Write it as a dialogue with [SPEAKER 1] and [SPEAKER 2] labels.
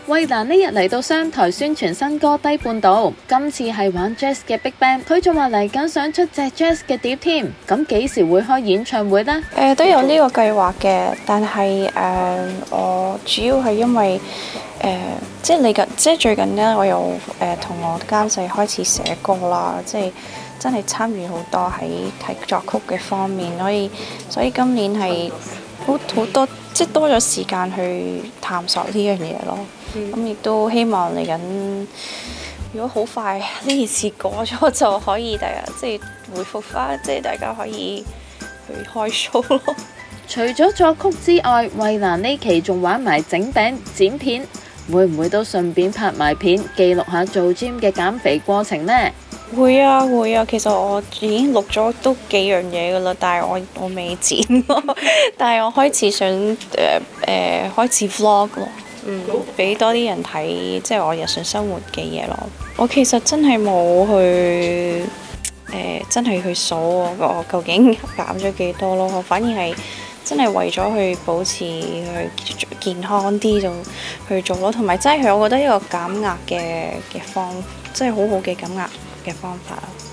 [SPEAKER 1] 衛蘭呢日嚟到商台宣傳新歌《低半島》，今次係玩 Jazz 嘅 Big Band， 佢仲話嚟緊想出隻 Jazz 嘅碟添。咁幾時會開演唱會呢？
[SPEAKER 2] 都有呢個計劃嘅，但係我主要係因為即係最近呢，我又同我監製開始寫歌啦，即係真係參與好多喺作曲嘅方面，所以今年係好多即係多咗時間去探索呢樣嘢咯。咁亦都希望嚟緊，如果好快呢件事過咗，就可以大家即係回復翻，即係大家可以去開 show 咯。
[SPEAKER 1] 除咗作曲之外，衛蘭呢期仲玩埋整餅剪片，會唔會都順便拍埋片記錄下做 gym 嘅減肥過程呢？
[SPEAKER 2] 會啊，其實我已經錄咗都幾樣嘢噶啦，但係我未剪咯。但係我開始想開始 vlog 咯，俾多啲人睇，即係我日常生活嘅嘢咯。我其實真係冇去真係去數我究竟減咗幾多咯，我反而係真係為咗去保持去健康啲就去做咯，同埋真係我覺得一個減壓嘅方，即係好好嘅減壓嘅方法。